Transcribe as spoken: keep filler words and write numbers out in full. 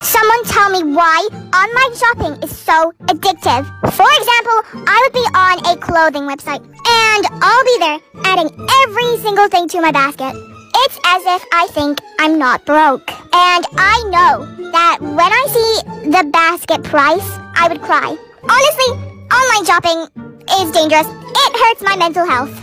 Someone tell me why online shopping is so addictive. For example, I would be on a clothing website and I'll be there adding every single thing to my basket. It's as if I think I'm not broke. And I know that when I see the basket price, I would cry. Honestly, online shopping is dangerous. It hurts my mental health.